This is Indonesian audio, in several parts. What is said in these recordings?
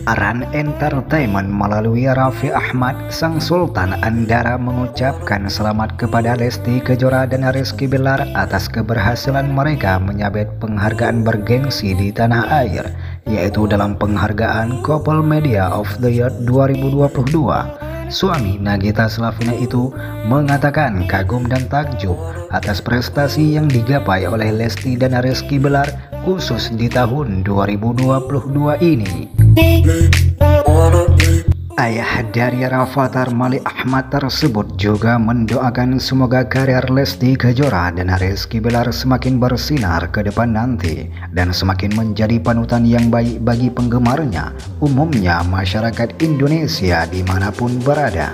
Aran Entertainment melalui Raffi Ahmad, sang Sultan Andara, mengucapkan selamat kepada Lesti Kejora dan Rizky Bilar atas keberhasilan mereka menyabet penghargaan bergengsi di tanah air, yaitu dalam penghargaan Couple Media of the Year 2022. Suami Nagita Slavina itu mengatakan kagum dan takjub atas prestasi yang digapai oleh Lesti dan Rizky Bilar khusus di tahun 2022 ini. Ayah dari Rafathar Mali Ahmad tersebut juga mendoakan semoga karir Lesti Kejora dan Rizky Bilar semakin bersinar ke depan nanti dan semakin menjadi panutan yang baik bagi penggemarnya, umumnya masyarakat Indonesia dimanapun berada.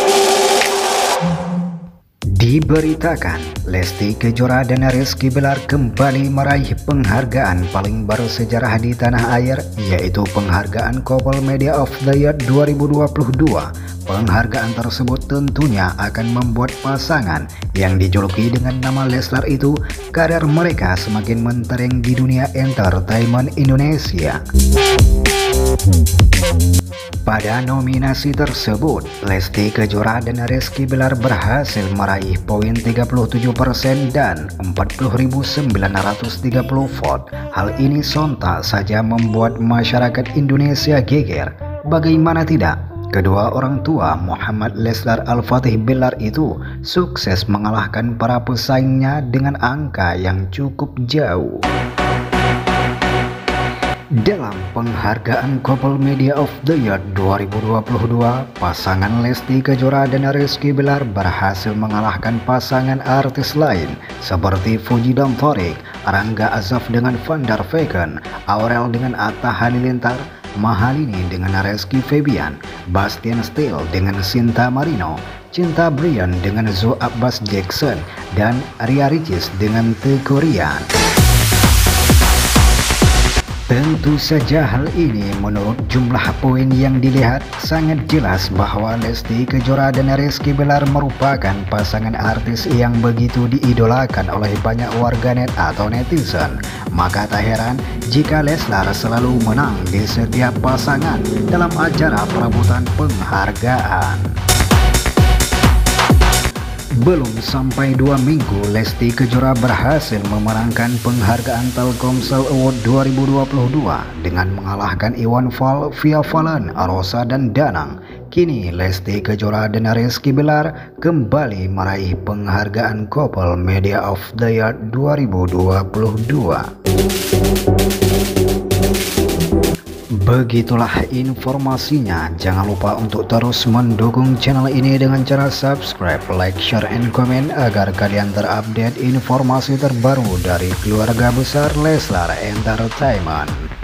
Diberitakan, Lesti Kejora dan Rizky Bilar kembali meraih penghargaan paling bersejarah di tanah air, yaitu penghargaan Couple Media of the Year 2022. Penghargaan tersebut tentunya akan membuat pasangan yang dijuluki dengan nama Leslar itu karir mereka semakin mentereng di dunia entertainment Indonesia. Pada nominasi tersebut, Lesti Kejora dan Rizky Bilar berhasil meraih poin 37% dan 40.930 vote. Hal ini sontak saja membuat masyarakat Indonesia geger. Bagaimana tidak? Kedua orang tua Muhammad Leslar Al-Fatih Bilar itu sukses mengalahkan para pesaingnya dengan angka yang cukup jauh. Dalam penghargaan Couple Media of the Year 2022, pasangan Lesti Kejora dan Rizky Bilar berhasil mengalahkan pasangan artis lain seperti Fuji dan Thorik, Rangga Azaf dengan Van der Vecken, Aurel dengan Atta Halilintar, Mahalini dengan Rizky Febian, Bastian Steele dengan Sinta Marino, Cinta Brian dengan Zoe Abbas Jackson, dan Ria Ricis dengan Teuku Ryan. Tentu saja hal ini menurut jumlah poin yang dilihat sangat jelas bahwa Lesti Kejora dan Rizky Bilar merupakan pasangan artis yang begitu diidolakan oleh banyak warganet atau netizen. Maka tak heran jika Leslar selalu menang di setiap pasangan dalam acara perebutan penghargaan. Belum sampai 2 minggu, Lesti Kejora berhasil memenangkan penghargaan Telkomsel Award 2022 dengan mengalahkan Iwan Fals, Via Valen, Rosa, dan Danang. Kini Lesti Kejora dan Rizky Bilar kembali meraih penghargaan Couple Media of the Year 2022. Begitulah informasinya. Jangan lupa untuk terus mendukung channel ini dengan cara subscribe, like, share, and comment agar kalian terupdate informasi terbaru dari keluarga besar Leslar Entertainment.